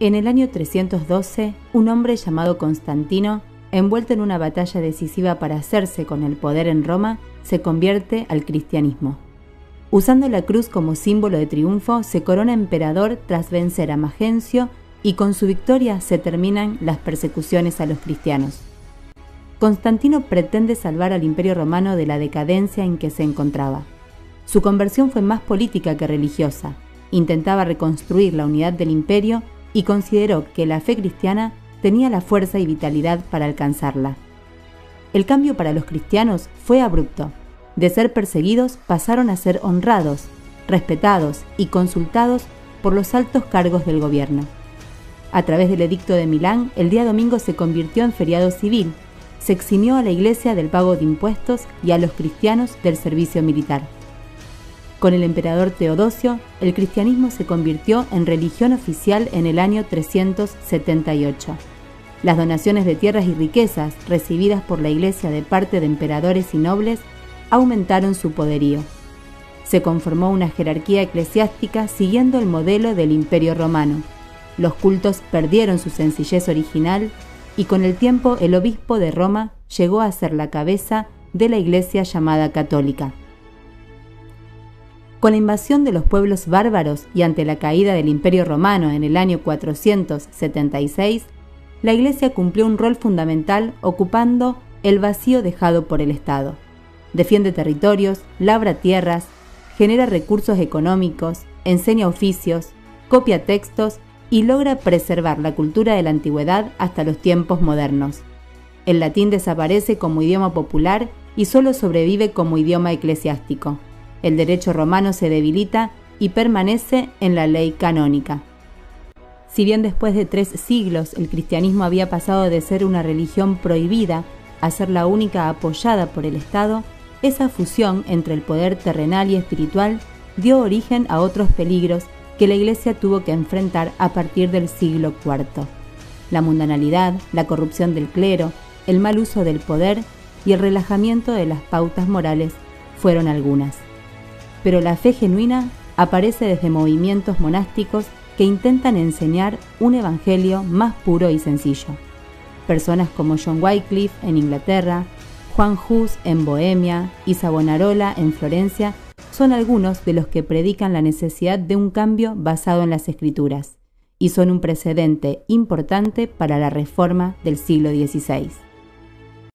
En el año 312, un hombre llamado Constantino, envuelto en una batalla decisiva para hacerse con el poder en Roma, se convierte al cristianismo. Usando la cruz como símbolo de triunfo, se corona emperador tras vencer a Magencio y con su victoria se terminan las persecuciones a los cristianos. Constantino pretende salvar al Imperio Romano de la decadencia en que se encontraba. Su conversión fue más política que religiosa. Intentaba reconstruir la unidad del imperio y consideró que la fe cristiana tenía la fuerza y vitalidad para alcanzarla. El cambio para los cristianos fue abrupto. De ser perseguidos pasaron a ser honrados, respetados y consultados por los altos cargos del gobierno. A través del Edicto de Milán, el día domingo se convirtió en feriado civil, se eximió a la Iglesia del pago de impuestos y a los cristianos del servicio militar. Con el emperador Teodosio, el cristianismo se convirtió en religión oficial en el año 378. Las donaciones de tierras y riquezas recibidas por la Iglesia de parte de emperadores y nobles aumentaron su poderío. Se conformó una jerarquía eclesiástica siguiendo el modelo del Imperio Romano. Los cultos perdieron su sencillez original y con el tiempo el obispo de Roma llegó a ser la cabeza de la Iglesia llamada católica. Con la invasión de los pueblos bárbaros y ante la caída del Imperio Romano en el año 476, la Iglesia cumplió un rol fundamental ocupando el vacío dejado por el Estado. Defiende territorios, labra tierras, genera recursos económicos, enseña oficios, copia textos y logra preservar la cultura de la antigüedad hasta los tiempos modernos. El latín desaparece como idioma popular y solo sobrevive como idioma eclesiástico. El derecho romano se debilita y permanece en la ley canónica. Si bien después de 3 siglos el cristianismo había pasado de ser una religión prohibida a ser la única apoyada por el Estado, esa fusión entre el poder terrenal y espiritual dio origen a otros peligros que la Iglesia tuvo que enfrentar a partir del siglo IV. La mundanalidad, la corrupción del clero, el mal uso del poder y el relajamiento de las pautas morales fueron algunas. Pero la fe genuina aparece desde movimientos monásticos que intentan enseñar un evangelio más puro y sencillo. Personas como John Wycliffe en Inglaterra, Juan Hus en Bohemia y Savonarola en Florencia son algunos de los que predican la necesidad de un cambio basado en las Escrituras y son un precedente importante para la Reforma del siglo XVI.